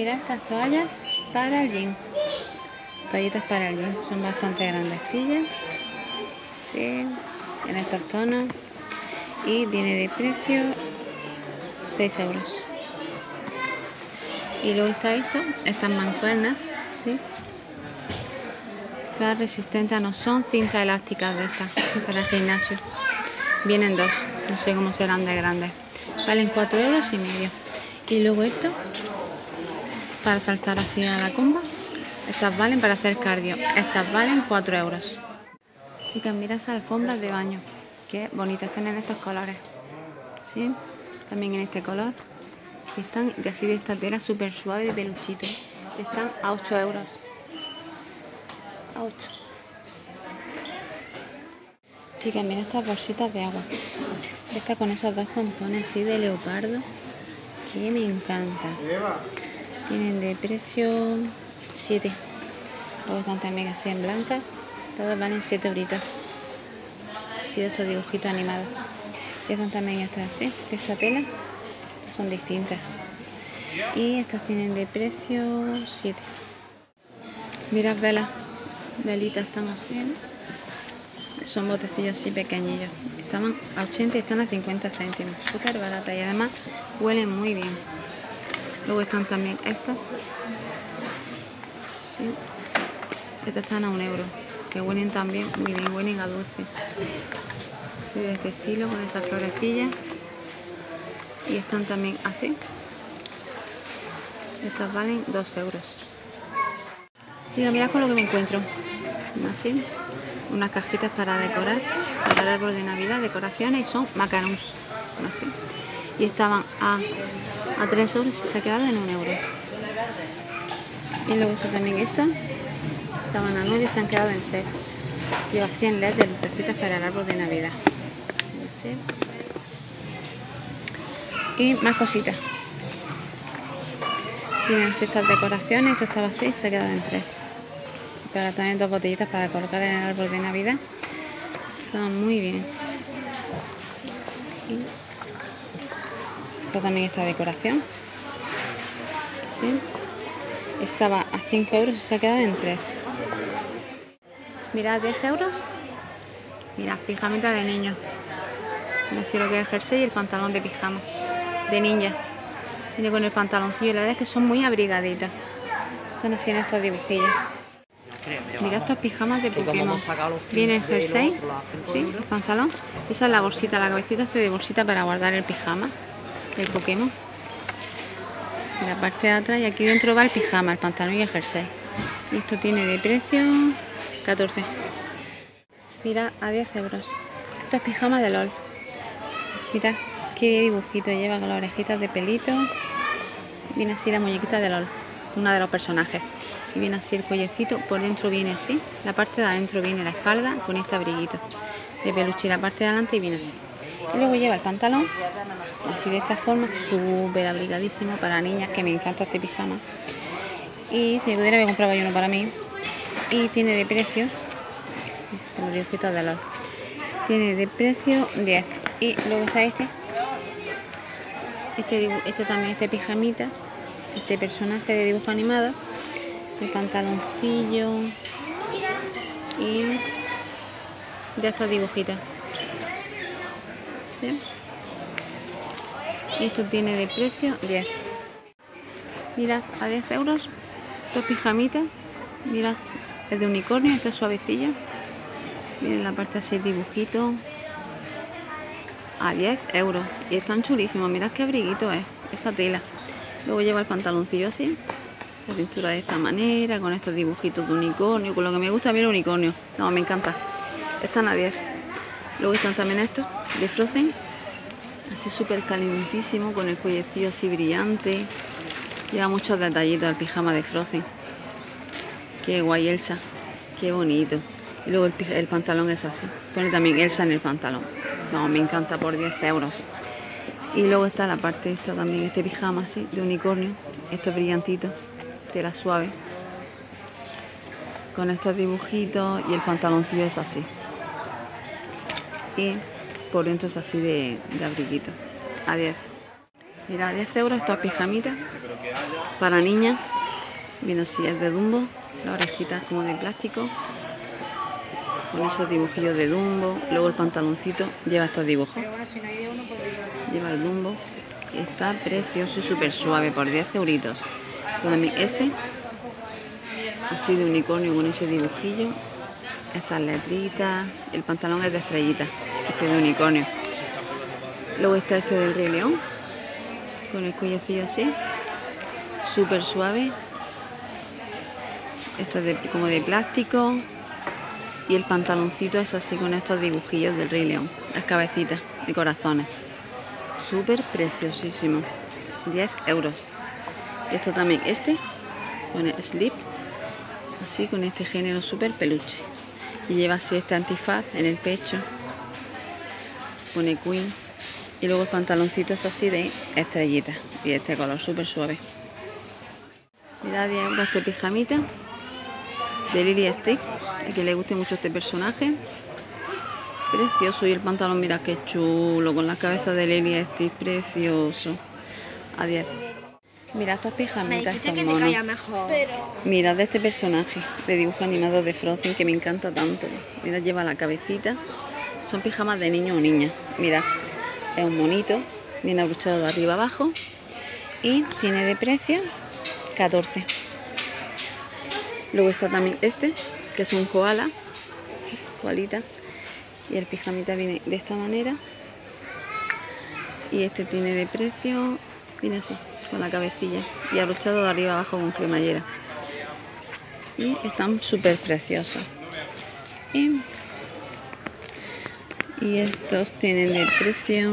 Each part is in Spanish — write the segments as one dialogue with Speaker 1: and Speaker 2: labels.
Speaker 1: Mira estas toallas para el gym. Toallitas para el gym. Son bastante grandecillas. Sí, en estos tonos. Y tiene de precio 6 euros. Y luego está esto, estas mancuernas, ¿sí? Las resistentes no son cintas elásticas de estas para el gimnasio. Vienen dos, no sé cómo serán de grandes. Valen 4 euros y medio. Y luego esto, para saltar así a la comba. Estas valen para hacer cardio. Estas valen 4 euros. Chicas, mira esas alfombras de baño. Qué bonitas, están en estos colores. ¿Sí? También en este color. Y están de así de esta tela súper suave de peluchito. Están a 8 euros. A 8. Chicas, mira estas bolsitas de agua. Esta con esos dos pompones así de leopardo. Que me encanta. Tienen de precio 7. Luego están también así en blanca. Todos valen 7 euritos. Así de estos dibujitos animados. Y están también estas así, de esta tela. Son distintas. Y estas tienen de precio 7. Mirad velas. Velitas están así. Son botecillos así pequeñillos. Estaban a 80 y están a 50 céntimos. Súper baratas y además huelen muy bien. Luego están también estas. Sí. Estas están a 1 euro. Que huelen también muy bien, huelen a dulce. Sí, de este estilo, con esas florecillas. Y están también así. Estas valen 2 euros. Sí, mirad con lo que me encuentro. Así. Unas cajitas para decorar, para el árbol de Navidad, decoraciones, y son macarons. Así. Y estaban a 3 euros y se ha quedado en 1 euro. Y luego está también esto. Estaban a 9 y se han quedado en 6. Lleva 100 LEDs de lucecitas para el árbol de Navidad. Así. Y más cositas. Tienen estas decoraciones. Esto estaba así y se ha quedado en 3. Para también 2 botellitas para colocar en el árbol de Navidad. Están muy bien. Y esto también esta decoración. ¿Sí? Estaba a 5 euros y se ha quedado en 3. Mirad, 10 euros. Mirad, pijamita de niños. Así lo que es el jersey y el pantalón de pijama. De ninja. Viene con el pantaloncillo. La verdad es que son muy abrigaditas. Están así en estos dibujillos. Mira estos pijamas de Pokémon. Viene el jersey, ¿sí? El pantalón. Esa es la bolsita, la cabecita hace de bolsita para guardar el pijama del Pokémon. En la parte de atrás, y aquí dentro va el pijama, el pantalón y el jersey. Y esto tiene de precio 14. Mira, a 10 euros. Esto es pijama de LOL. Mira qué dibujito lleva con las orejitas de pelito. Viene así la muñequita de LOL, una de los personajes. Y viene así el cuellecito, por dentro viene así, la parte de adentro viene la espalda con este abriguito de peluche, la parte de adelante y viene así. Y luego lleva el pantalón, así de esta forma, súper abrigadísimo para niñas, que me encanta este pijama. Y si pudiera me compraba yo uno para mí. Y tiene de precio, los dibujitos de LOL, tiene de precio 10. Y luego está este también, este pijamita, este personaje de dibujo animado. El pantaloncillo y de estos dibujitos. ¿Sí? Y esto tiene de precio 10. Mirad, a 10 euros, dos pijamitas. Mirad, es de unicornio, esta es suavecilla. Miren la parte así, el dibujito. A 10 euros. Y están chulísimos, mirad qué abriguito es esa tela. Luego lleva el pantaloncillo así. La pintura de esta manera, con estos dibujitos de unicornio, con lo que me gusta a mí el unicornio. No, me encanta. Están a 10. Luego están también estos de Frozen, así súper calentísimo, con el cuellecillo así brillante. Lleva muchos detallitos el pijama de Frozen. Qué guay Elsa, qué bonito. Y luego el pantalón es así. Pone también Elsa en el pantalón. No, me encanta, por 10 euros. Y luego está la parte esta también, este pijama así, de unicornio. Estos brillantitos. Tela suave con estos dibujitos y el pantaloncillo es así y por dentro es así de abriguito. A 10. Mira, 10 euros estas pijamitas para niñas. Viene así, es de Dumbo. La orejita es como de plástico, con esos dibujillos de Dumbo. Luego el pantaloncito lleva estos dibujos. Lleva el Dumbo. Está precioso y súper suave por 10 euritos. También este, así de unicornio con ese dibujillo. Estas letritas. El pantalón es de estrellitas, este de unicornio. Luego está este del Rey León, con el cuellecillo así, súper suave. Esto es como de plástico. Y el pantaloncito es así con estos dibujillos del Rey León. Las cabecitas de corazones. Súper preciosísimo. 10 euros. Esto también, este, con el slip. Así con este género súper peluche. Y lleva así este antifaz en el pecho. Pone Queen. Y luego el pantaloncito es así de estrellitas. Y este color súper suave. Mirad 10 euros este pijamita de Lily Stick. A quien le guste mucho este personaje. Precioso. Y el pantalón, mirad qué chulo. Con las cabezas de Lily Stick. Precioso. A 10. Mirad estos pijamitas, estos monos. Mirad de este personaje de dibujo animado de Frozen que me encanta tanto. Mirad, lleva la cabecita. Son pijamas de niño o niña. Mirad, es un monito. Viene abrochado de arriba abajo. Y tiene de precio 14. Luego está también este, que es un koala. Koalita. Y el pijamita viene de esta manera. Y este tiene de precio, viene así, con la cabecilla. Y abrochado de arriba abajo con cremallera. Y están súper preciosos. Y estos tienen de precio,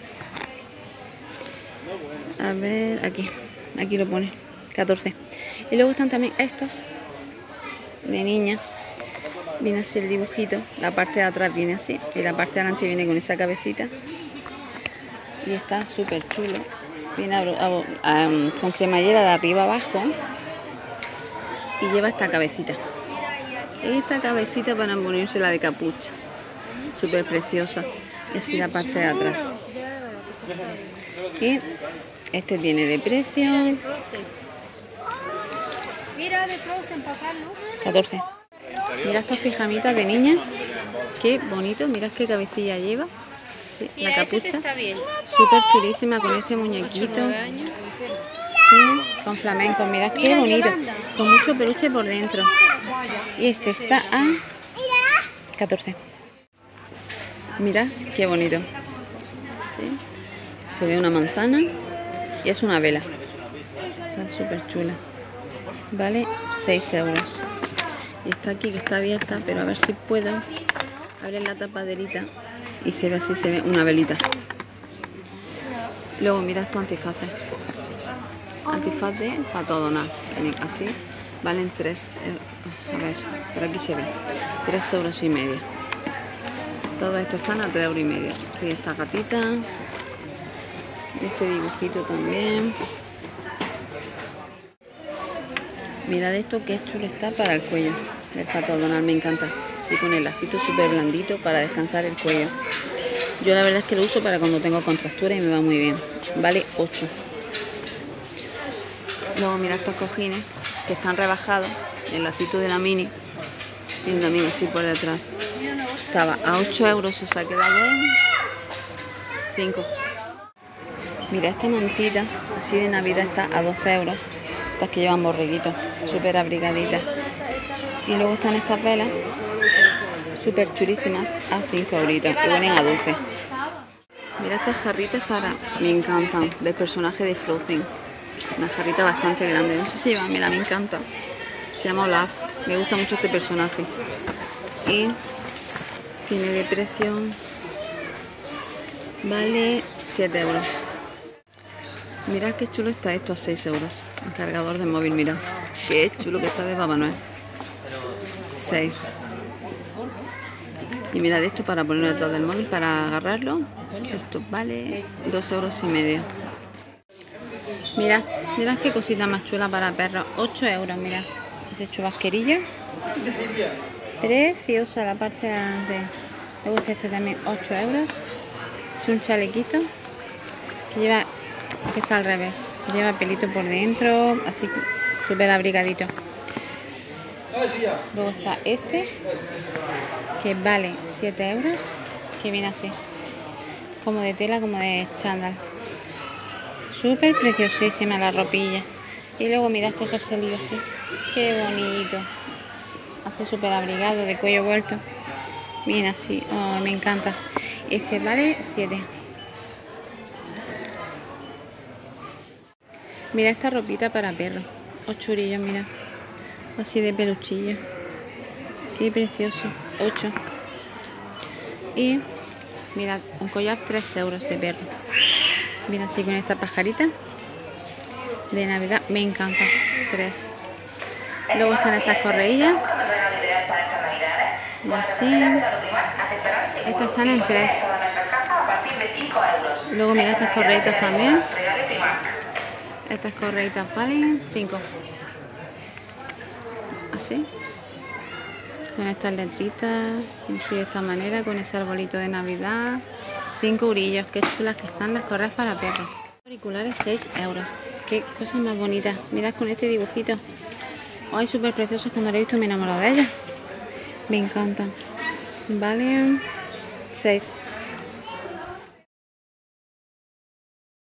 Speaker 1: a ver, aquí lo pone, 14. Y luego están también estos de niña. Viene así el dibujito, la parte de atrás viene así y la parte de adelante viene con esa cabecita. Y está súper chulo. Viene con cremallera de arriba abajo y lleva esta cabecita. Esta cabecita para ponerse la de capucha. Súper preciosa. Y así la parte de atrás. Y este tiene de precio 14. Mira estos pijamitas de niña. Qué bonito. Mirad qué cabecilla lleva. Sí, la capucha. Súper chulísima con este muñequito. Sí, con flamenco. Mirad qué bonito. Con mucho peluche por dentro. Y este está a 14. Mirad qué bonito. ¿Sí? Se ve una manzana y es una vela. Está súper chula. Vale 6 euros. Y está aquí que está abierta, pero a ver si puedo abrir la tapaderita y se ve así, se ve una velita. Luego mirad estos antifaces. Antifaz de para todo nada. Así valen 3. A ver, por aquí se ve. 3,5 euros. Todo esto están a 3,5 euros. Sí, esta gatita. Este dibujito también. Mirad esto que chulo está para el cuello. El Pato Donald me encanta. Así con el lacito súper blandito para descansar el cuello. Yo la verdad es que lo uso para cuando tengo contractura y me va muy bien. Vale 8. Luego mirad estos cojines que están rebajados. El lacito de la mini. Y también así por detrás. Estaba a 8 euros, o sea, ha quedado en 5. Mira esta mantita, así de Navidad, está a 12 euros. Estas que llevan borreguitos, súper abrigaditas. Y luego están estas velas, súper chulísimas, a 5 euritos. Y vienen a 12. Mira estas jarritas para, me encantan, del personaje de Frozen. Una jarrita bastante grande, no sé si llevan, mira, me encanta. Se llama Olaf, me gusta mucho este personaje. Y tiene de precio, vale 7 euros. Mirad qué chulo está esto a 6 euros. El cargador de móvil, mirad. Qué chulo que está de Papá Noel. 6. Y mirad esto para ponerlo detrás del móvil, para agarrarlo. Esto vale 2,5 euros. Mirad, mirad qué cosita más chula para perros. 8 euros, mirad. Ese chubasquerillo. Preciosa la parte de adelante. Me gusta este también, 8 euros. Es un chalequito que lleva Este está al revés. Lleva pelito por dentro, así súper abrigadito. Luego está este, que vale 7 euros, que viene así, como de tela, como de chándal. Súper preciosísima la ropilla. Y luego mira este jerselillo así, qué bonito. Así súper abrigado, de cuello vuelto. Viene así, oh, me encanta. Este vale 7. Mira esta ropita para perro, 8 eurillos, mira. Así de peluchillo. Qué precioso. 8. Y mirad, un collar 3 euros de perro. Mira así con esta pajarita de Navidad. Me encanta. 3. Luego están estas correillas. Y así. Estas están en 3. Luego mira estas correitas también. Estas correitas valen 5. Así, con estas letritas, así de esta manera, con ese arbolito de Navidad. 5 eurillos, qué chulas que están las correas para perros. Auriculares 6 euros, qué cosas más bonitas. Mirad con este dibujito. Ay, súper preciosos, cuando lo he visto me he enamorado de ellos. Me encantan. Vale 6.